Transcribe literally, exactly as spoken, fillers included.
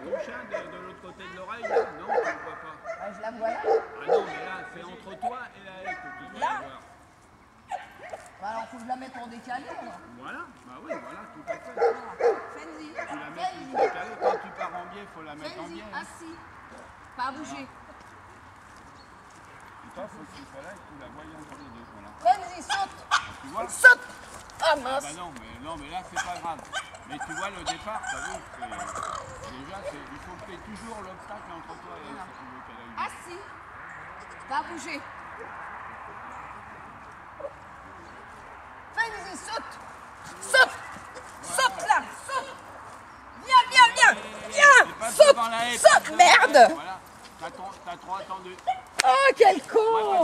ton chien de, de l'autre côté de l'oreille là? Non, tu ne vois pas. Bah, je la vois là. Ah non, mais là, c'est entre toi et la haie que tu dois Là? la voir. Bah, alors faut que je la mette en décalé alors. Voilà, bah oui, voilà, tout à fait. Fais-y. Tu la mets Fais-y. plus décalée. Quand tu pars en biais, il faut la mettre en Fais-y. biais. Hein. Assis. Pas bouger. Et toi, faut que tu sois là et que tu la voyes entre les deux. Voilà. Fais-y, saute. Tu vois? Saute. Ah Ah mince. bah non, mais, non, mais là, c'est pas grave. Mais tu vois le départ, t'as vu, c'est- déjà, c'est- il faut que tu aies toujours l'obstacle entre toi et elle si tu veux qu'elle aille. Assis. Pas bouger. Fais-y, saute. Saute. Saute là. Saute. Viens, viens, viens. Et Viens. passe Saute. devant la haie, passe Saute. devant la haie. Merde. Voilà, t'as ton- t'as trop attendu. Oh, quel con.